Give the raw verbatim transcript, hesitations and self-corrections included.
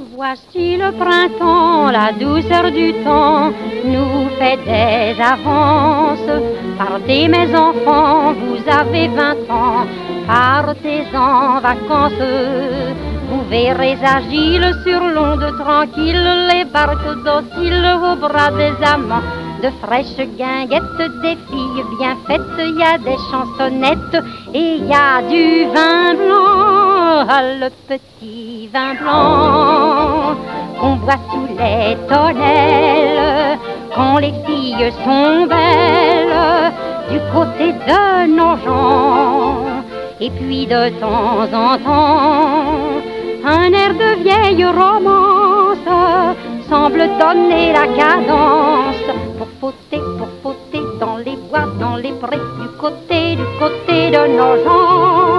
Voici le printemps, la douceur du temps nous fait des avances. Partez mes enfants, vous avez vingt ans, partez en vacances. Vous verrez agiles sur l'onde tranquille, les barques dociles au bras des amants. De fraîches guinguettes, des filles bien faites, il y a des chansonnettes et il y a du vin blanc, ah, le petit vin blanc qu'on boit sous les tonnelles quand les filles sont belles du côté de nos gens. Et puis de temps en temps, un air de vieille romance semble donner la cadence pour fauter, pour fauter dans les bois, dans les prés, du côté, du côté de nos gens.